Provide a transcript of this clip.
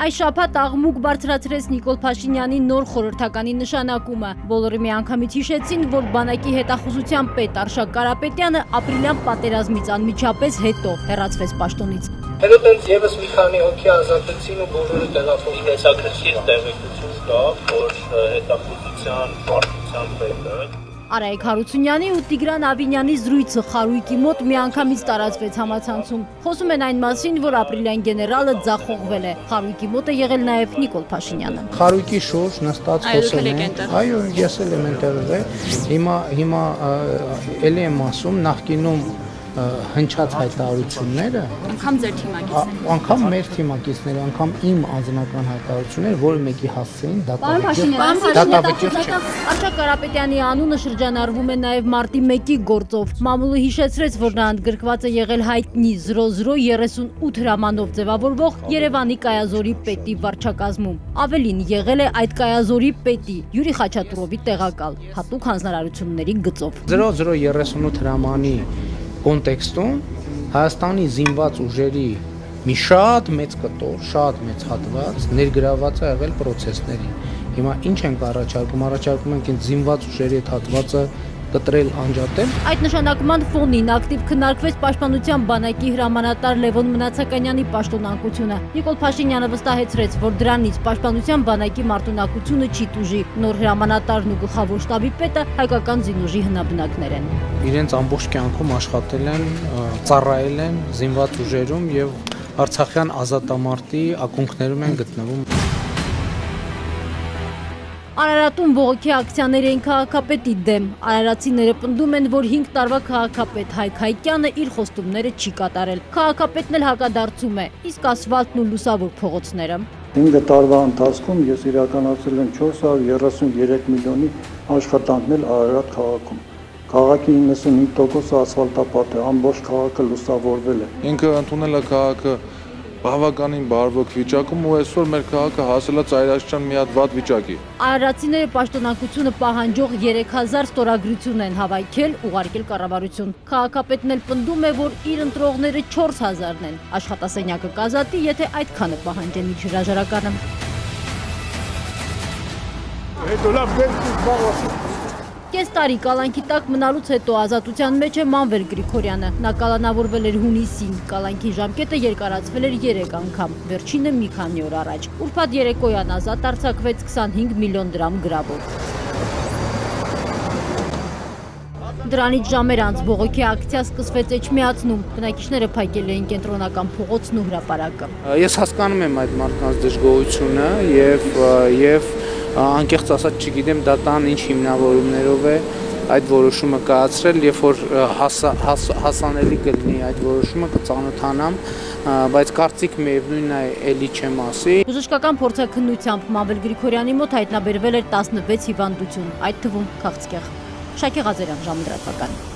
Այս շաբաթ աղմուկ բարձրացրեց Նիկոլ Փաշինյանի նոր խորհրդականի նշանակումը։ Բոլորը միանգամից հիշեցին, որ բանակի հետախուզության պետ Արշակ Կարապետյանը ապրիլյան պատերազմից անմիջապես հետո հեռացվեց պաշտոնից։ Հետո տենց եւս մի քանի հոգի ազատեցին ու բոլորը տեղափոխվեցին։ Հետաքրքիր տեղեկություն կա, որ հետախուզության պարտության պետը Արայք Հարությունյանի ու Տիգրան Ավինյանի զրույցը Խարույկի մոտ միանգամից տարածվեց համացանցում։ Խոսում են այն մասին, որ ապրիլյան գեներալը ձախողվել է։ Խարույկի մոտ է եղել նաև Նիկոլ Փաշինյանը։ Խարույկի շուրջ նստած խոսել են։ Այո, ես էլ եմ ընտրվել։ Հիմա էլի եմ ասում, նախկինում հնչած հայտարարությունները, անգամ ձեր թիմակիցները, անգամ մեր թիմակիցները, անգամ իմ անձնական հայտարարությունները, որը մեկի հասցեին, դատավճիռ չէ։ Արշակ Կարապետյանի անունը շրջանառվում է նաև մարտի 1-ի գործով։ Մամուլը հիշեցրեց, որ նա ընդգրկված է եղել հայտնի 0038 հրամանով ձևավորվող Երևանի կայազորի պետի վարչակազմում։ Ավելին, եղել է այդ կայազորի պետի Յուրի Խաչատուրովի տեղակալ, հատուկ հանձնարարությունների գծով։ 0038 հրամանի կոնտեքստում Հայաստանի զինված ուժերի մի շատ մեծ կտոր, շատ մեծ հատված ներգրաված է եղել պրոցեսներին։ Հիմա ինչ ենք առաջարկում ենք այն զինված ուժերի այդ հատվածը կտրել, անջատել։ Այդ նշանակման ֆոնին ակտիվ քննարկվեց Պաշտպանության բանակի հրամանատար Լևոն Մնացականյանի պաշտոնակությունը։ Նիկոլ Փաշինյանը վստահեցրեց, որ դրանից Պաշտպանության բանակի մարտունակությունը չի տուժի։ Նոր հրամանատարն ու գլխավոր շտաբի պետը հայկական զինուժի հնաբնակներ են։ Իրենց ամբողջ կյանքում աշխատել են, ծառայել են զինված ուժերում եւ Արցախյան ազատամարտի ակունքներում են գտնվում։ Արարատում բողոքի ակցիաներ էին քաղաքապետի դեմ։ Արարատցիները պնդում են, որ 5 տարվա քաղաքապետ Հայկ Հայկյանը իր խոստումները չի կատարել։ Քաղաքապետն էլ հակադարձում է, իսկ ասֆալտն ու լուսավոր փողոցները։ 5 տարվա ընթացքում ես իրականացրել եմ 433 միլիոնի աշխատանքներ Արարատ քաղաքում։ Քաղաքի 95% ասֆալտապատ է, ամբողջ քաղաքը լուսավորվել է։ Ինքը ընդունել է քաղաքը բավականին բարվոք վիճակում ու այսօր մեր քաղաքը հասել է ծայրաստիճան մի հատ վատ վիճակի։ Արարատցիները պաշտոնակությունը պահանջող 3000 ստորագրություն են հավաքել, ուղարկել կառավարություն։ Քաղաքապետն էլ պնդում է, որ իր ընտրողները 4000-ն են։ Աշխատասենյակը կազատի, եթե այդքանը պահանջեն իր հրաժարականը։ Կես տարի կալանքի տակ մնալուց հետո ազատության մեջ է Մանվել Գրիգորյանը։ Նա կալանավորվել էր հունիսին, կալանքի ժամկետը երկարացվել էր 3 անգամ, վերջինը մի քանի օր առաջ։ Ուրբաթ երեկոյան ազատ արձակվեց 25 միլիոն դրամ գրավով։ Դրանից ժամեր անց բողոքի ակցիա սկսվեց Էջմիածնում։ Բնակիչները փակել էին կենտրոնական փողոցն ու հրապարակը։ Ես հասկանում եմ այդ մարդկանց դժգոհությունը եւ անկեղծ ասած չգիտեմ դա տան ինչ հիմնավորումներով է այդ որոշումը կայացրել, երբ որ հասանելի կլինի այդ որոշումը կծանոթանամ, բայց կարծիք միևնույնն է էլի չեմ ասի։ Բժշկական փորձաքննությամբ Մանվել Գրիգորյանի մոտ հայտնաբերվել էր 16 հիվանդություն, այդ թվում քաղցկեղ։ Շակե Ղազարյան, ժամը լրատվական։